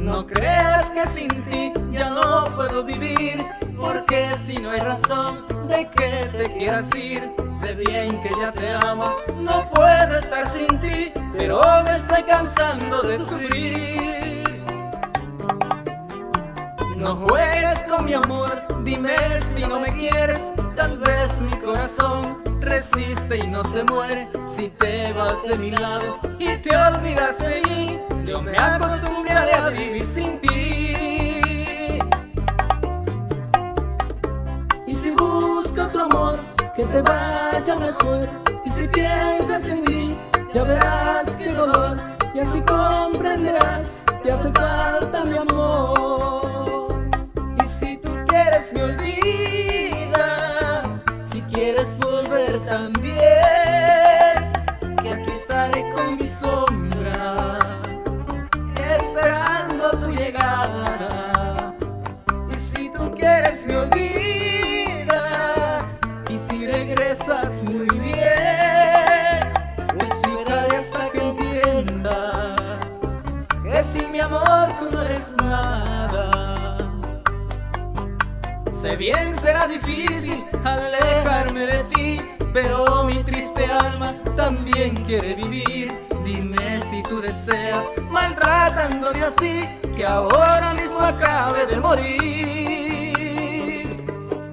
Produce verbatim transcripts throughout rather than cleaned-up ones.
No creas que sin ti ya no puedo vivir, porque si no hay razón de que te quieras ir. Sé bien que ya te amo, no puedo estar sin ti, pero me estoy cansando de sufrir. No juegues con mi amor, dime si no me quieres. Tal vez mi corazón resiste y no se muere si te vas de mi lado y te olvidas de mí. Yo me acostumbraré a vivir sin ti. Y si busco otro amor, que te vaya mejor. Y si piensas en mí, ya verás qué dolor. Y así comprenderás que hace falta mi amor. Y si tú quieres me olvidas, si quieres volver también, que aquí estaré con mi sombra, esperando tu llegada. Y si tú quieres me olvidas, y si regresas muy bien, esperaré hasta que entiendas que sin mi amor tú no eres nada. Sé bien será difícil alejarme de ti, pero mi triste alma también quiere vivir. Dime si tú deseas, maltratándome así, que ahora mismo acabe de morir.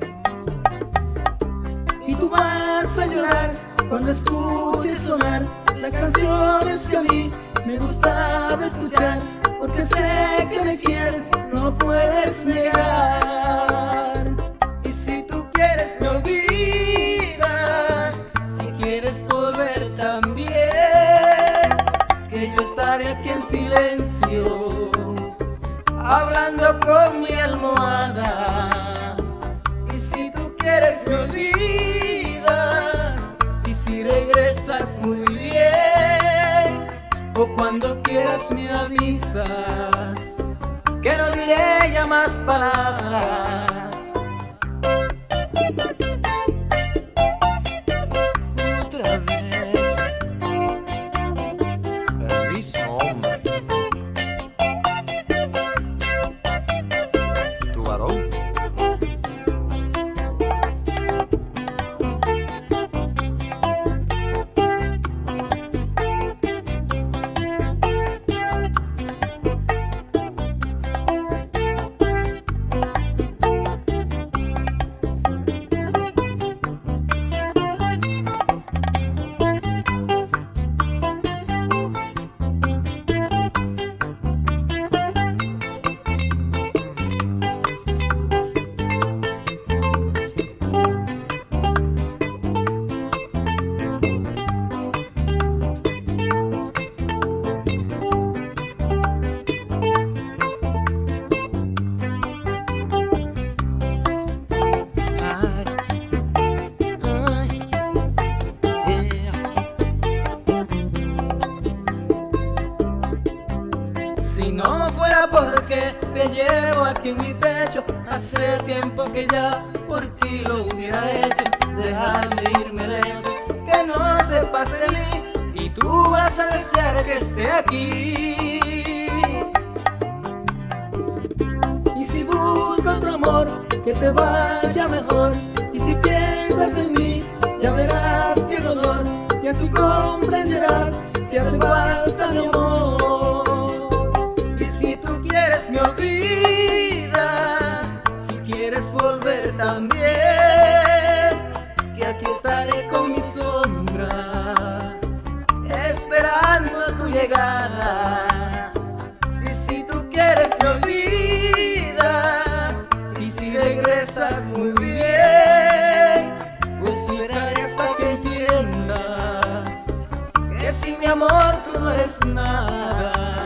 Y tú vas a llorar cuando escuches sonar las canciones que a mí me gustaba escuchar, porque sé que me quieres, no puedes negar. Y si tú quieres me olvidas, si quieres volver también, que yo estaré aquí en silencio, hablando con mi almohada. Y si tú quieres me olvidas, y si regresas muy bien, o cuando quieras me avisas, que no diré ya más palabras. Otra vez el mismo hombre, tu varón. Si no fuera porque te llevo aquí en mi pecho, hace tiempo que ya por ti lo hubiera hecho. Dejar de irme lejos, que no sepas de mí, y tú vas a desear que esté aquí. Y si busco otro amor, que te vaya mejor. Y si piensas en mí, ya verás qué dolor. Y así comprenderás que hace falta mi amor. Me olvidas, si quieres volver también, que aquí estaré con mi sombra, esperando tu llegada. Y si tú quieres me olvidas, y si regresas muy bien, pues esperaré hasta que entiendas que sin mi amor tú no eres nada.